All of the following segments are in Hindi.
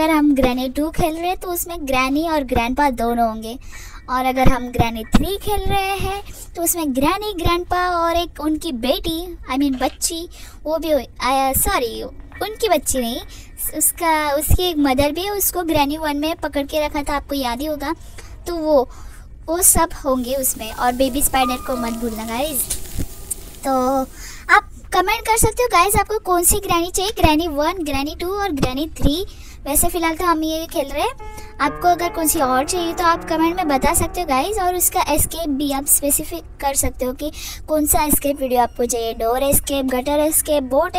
अगर हम ग्रैनी 2 खेल रहे हैं तो उसमें ग्रैनी और ग्रैंडपा दोनों होंगे, और अगर हम ग्रैनी 3 खेल रहे हैं तो उसमें ग्रैनी, ग्रैंडपा और एक उनकी बेटी, आई मीन बच्ची, वो भी सॉरी उनकी बच्ची नहीं, उसकी एक मदर भी है, उसको ग्रैनी 1 में पकड़ के रखा था, आपको याद ही होगा। तो वो सब होंगे उसमें, और बेबी स्पाइडर को मत भूलना गाइज। तो आप कमेंट कर सकते हो गाइज आपको कौन सी ग्रैनी चाहिए, ग्रैनी 1, ग्रैनी 2 और ग्रैनी 3। वैसे फ़िलहाल तो हम ये खेल रहे हैं, आपको अगर कौन सी और चाहिए तो आप कमेंट में बता सकते हो गाइज। और उसका एस्केप भी आप स्पेसिफिक कर सकते हो कि कौन सा एस्केप वीडियो आपको चाहिए, door escape, gutter escape, boat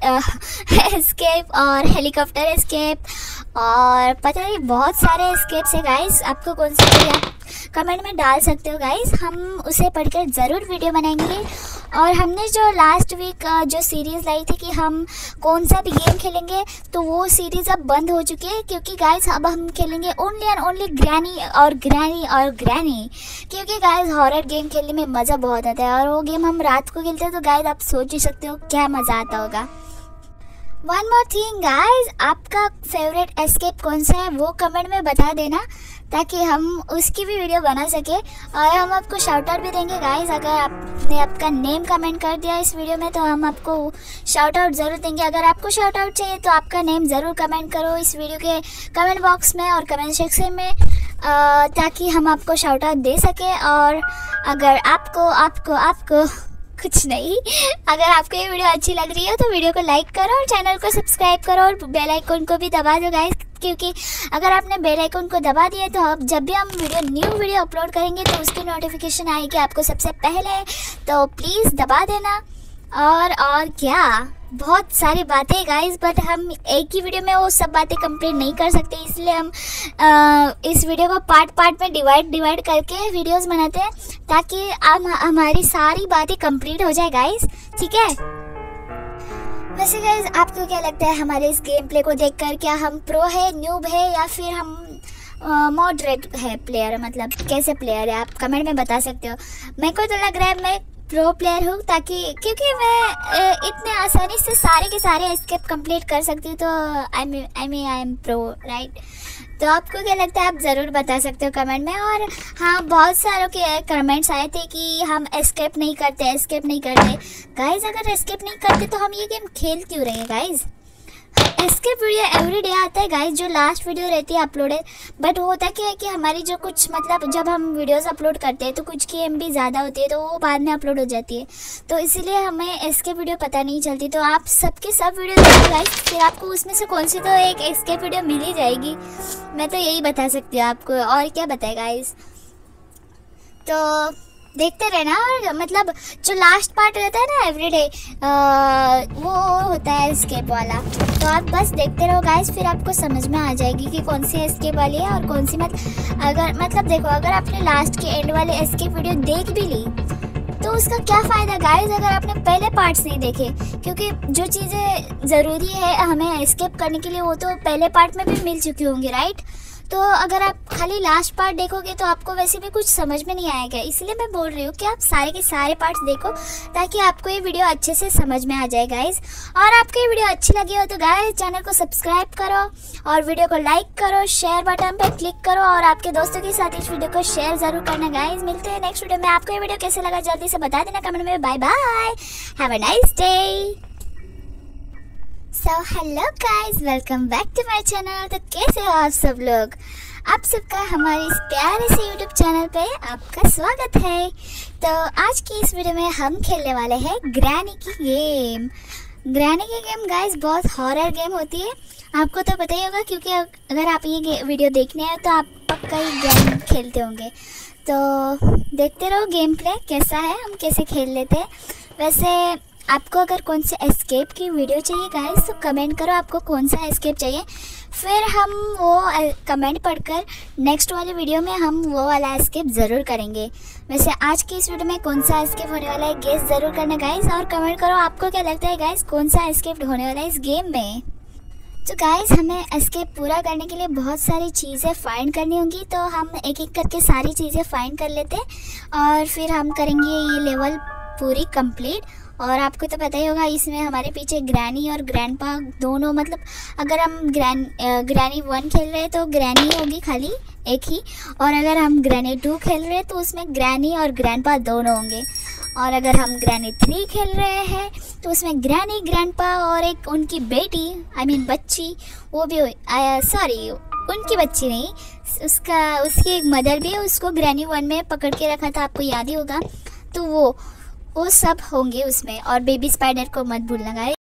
escape और हेलीकॉप्टर एस्केप, और पता नहीं बहुत सारे एस्केप्स है गाइज। आपको कौन सा चाहिए आप कमेंट में डाल सकते हो गाइज, हम उसे पढ़कर ज़रूर वीडियो बनाएंगे। और हमने जो लास्ट वीक जो सीरीज़ लाई थी कि हम कौन सा भी गेम खेलेंगे, तो वो सीरीज़ अब बंद हो चुकी है, क्योंकि गाइज अब हम खेलेंगे ओनली एंड ओनली ग्रैनी और ग्रैनी और ग्रैनी। क्योंकि गाइज हॉरर गेम खेलने में मज़ा बहुत आता है, और वो गेम हम रात को खेलते हैं, तो गाइज आप सोच ही सकते हो क्या मज़ा आता होगा। वन मोर थिंग गाइज, आपका फेवरेट एस्केप कौन सा है वो कमेंट में बता देना, ताकि हम उसकी भी वीडियो बना सके, और हम आपको शाउट आउट भी देंगे गाइज। अगर आपने आपका नेम कमेंट कर दिया इस वीडियो में तो हम आपको शाउट आउट ज़रूर देंगे। अगर आपको शाउट आउट चाहिए तो आपका नेम ज़रूर कमेंट करो इस वीडियो के कमेंट बॉक्स में और कमेंट सेक्शन में, ताकि हम आपको शाउट आउट दे सके। और अगर आपको कुछ नहीं, अगर आपको ये वीडियो अच्छी लग रही है तो वीडियो को लाइक करो और चैनल को सब्सक्राइब करो और बेल आइकन को भी दबा दो गाइस, क्योंकि अगर आपने बेल आइकन को दबा दिया तो अब जब भी हम न्यू वीडियो अपलोड करेंगे तो उसकी नोटिफिकेशन आएगी आपको सबसे पहले, तो प्लीज़ दबा देना। और क्या, बहुत सारी बातें गाइस, बट हम एक ही वीडियो में वो सब बातें कंप्लीट नहीं कर सकते, इसलिए हम इस वीडियो को पार्ट में डिवाइड करके वीडियोस बनाते हैं, ताकि हमारी सारी बातें कंप्लीट हो जाए गाइस, ठीक है। वैसे गाइस आपको क्या लगता है हमारे इस गेम प्ले को देखकर, क्या हम प्रो है, न्यूब है, या फिर हम मॉडरेट है प्लेयर, मतलब कैसे प्लेयर है, आप कमेंट में बता सकते हो। मेरे को तो लग रहा है मैं प्रो प्लेयर हूँ, क्योंकि मैं इतने आसानी से सारे के सारे एस्केप कंप्लीट कर सकती हूँ, तो आई एम प्रो राइट। तो आपको क्या लगता है आप ज़रूर बता सकते हो कमेंट में। और हाँ, बहुत सारों के कमेंट्स आए थे कि हम एस्केप नहीं करते गाइज। अगर एस्केप नहीं करते तो हम ये गेम खेल क्यों रहे हैं गाइज। एस्केप वीडियो एवरीडे आता है गाइज, जो लास्ट वीडियो रहती है अपलोडेड, बट होता क्या है कि हमारी जो कुछ मतलब जब हम वीडियोस अपलोड करते हैं तो कुछ की MB ज़्यादा होती है, तो वो बाद में अपलोड हो जाती है, तो इसीलिए हमें एस्केप वीडियो पता नहीं चलती। तो आप सबके सब वीडियो देखो गाइज, फिर आपको उसमें से कौन सी तो एक एस्केप वीडियो मिल ही जाएगी। मैं तो यही बता सकती हूँ आपको, और क्या बताए गाइज। तो देखते रहना, और मतलब जो लास्ट पार्ट रहता है ना एवरीडे, वो होता है एस्केप वाला, तो आप बस देखते रहो गाइस, फिर आपको समझ में आ जाएगी कि कौन सी एस्केप वाली है और कौन सी मत। अगर मतलब देखो, अगर आपने लास्ट के एंड वाले एस्केप वीडियो देख भी ली तो उसका क्या फ़ायदा गाइस, अगर आपने पहले पार्ट्स नहीं देखे, क्योंकि जो चीज़ें ज़रूरी है हमें एस्केप करने के लिए वो तो पहले पार्ट में भी मिल चुकी होंगी राइट। तो अगर आप खाली लास्ट पार्ट देखोगे तो आपको वैसे भी कुछ समझ में नहीं आएगा, इसलिए मैं बोल रही हूँ कि आप सारे के सारे पार्ट्स देखो, ताकि आपको ये वीडियो अच्छे से समझ में आ जाए गाइस। और आपको ये वीडियो अच्छी लगी हो तो गाइस चैनल को सब्सक्राइब करो और वीडियो को लाइक करो, शेयर बटन पे क्लिक करो, और आपके दोस्तों के साथ इस वीडियो को शेयर ज़रूर करना गाइस। मिलते हैं नेक्स्ट वीडियो में। आपको ये वीडियो कैसे लगा जल्दी से बता देना कमेंट में। Bye bye, have a nice day. So hello guys, welcome back to my channel. तो कैसे हो आप सब लोग? आप सबका हमारे इस प्यारे से यूट्यूब चैनल पे आपका स्वागत है। तो आज की इस वीडियो में हम खेलने वाले हैं ग्रैनी की गेम। ग्रैनी की गेम गाइस बहुत हॉरर गेम होती है, आपको तो पता ही होगा, क्योंकि अगर आप ये वीडियो देखने आए तो आप पक्का ही गेम खेलते होंगे। तो देखते रहो गेम प्ले कैसा है, हम कैसे खेल लेते हैं। वैसे आपको अगर कौन से एस्केप की वीडियो चाहिए गाइस तो कमेंट करो आपको कौन सा एस्केप चाहिए, फिर हम वो कमेंट पढ़कर नेक्स्ट वाले वीडियो में हम वो वाला एस्केप ज़रूर करेंगे। वैसे आज की इस वीडियो में कौन सा एस्केप होने वाला है गेस ज़रूर करना गाइस, और कमेंट करो आपको क्या लगता है गाइस कौन सा एस्केप होने वाला है इस गेम में। तो गाइस हमें एस्केप पूरा करने के लिए बहुत सारी चीज़ें फाइंड करनी होंगी, तो हम एक एक करके सारी चीज़ें फाइंड कर लेते हैं और फिर हम करेंगे ये लेवल पूरी कंप्लीट। और आपको तो पता ही होगा इसमें हमारे पीछे ग्रैनी और ग्रैंडपा दोनों, मतलब अगर हम ग्रैनी 1 खेल रहे हैं तो ग्रैनी होगी खाली एक ही, और अगर हम ग्रैनी 2 खेल रहे हैं तो उसमें ग्रैनी और ग्रैंडपा दोनों होंगे, और अगर हम ग्रैनी 3 खेल रहे हैं तो उसमें ग्रैनी ग्रैंडपा और एक उनकी बेटी बच्ची, वो भी सॉरी उनकी बच्ची नहीं, उसकी एक मदर भी है, उसको ग्रैनी 1 में पकड़ के रखा था, आपको याद ही होगा। तो वो सब होंगे उसमें, और बेबी स्पाइडर को मत भूलना गाइस।